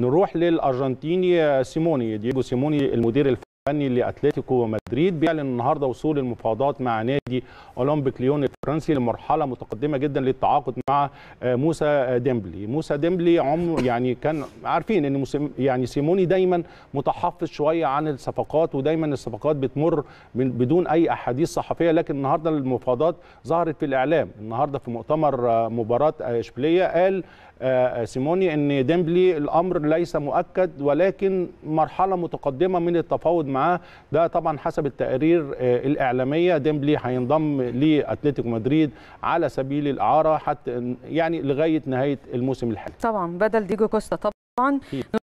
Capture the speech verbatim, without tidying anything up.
نروح للارجنتيني سيموني دييجو سيموني المدير الفني لاتلتيكو مدريد بيعلن النهارده وصول المفاوضات مع نادي اولمبيك ليون الفرنسي لمرحله متقدمه جدا للتعاقد مع موسى ديمبلي. موسى ديمبلي عمر يعني كان عارفين ان يعني سيموني دايما متحفظ شويه عن الصفقات، ودايما الصفقات بتمر من بدون اي احاديث صحفيه، لكن النهارده المفاوضات ظهرت في الاعلام. النهارده في مؤتمر مباراه اشبيليه قال سيموني ان ديمبلي الامر ليس مؤكد ولكن مرحله متقدمه من التفاوض معاه. ده طبعا حسب التقارير الاعلاميه. ديمبلي هينضم لاتلتيكو مدريد على سبيل الاعاره حتى يعني لغايه نهايه الموسم الحالي. طبعا بدل ديجو كوستا طبعا.